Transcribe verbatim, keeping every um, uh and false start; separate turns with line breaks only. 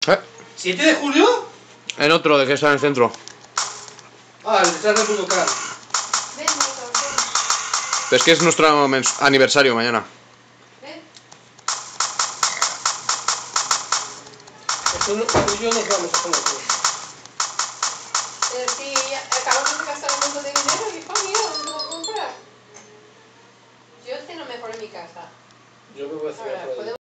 ¿Eh?
¿siete de julio?
El otro de que está en el centro.
Ah, el de Charles Budokan.
Ven, Nico, ven.
Pero es que es nuestro mens- aniversario mañana.
Ven.
Esto no, Pablo y yo nos vamos a conocer.
Pero si acabamos de gastar un montón de dinero, hijo mío, ¿dónde lo voy a comprar? Yo estoy no mejor en mi casa.
Yo me voy a hacer
Ahora,
otra vez.
podemos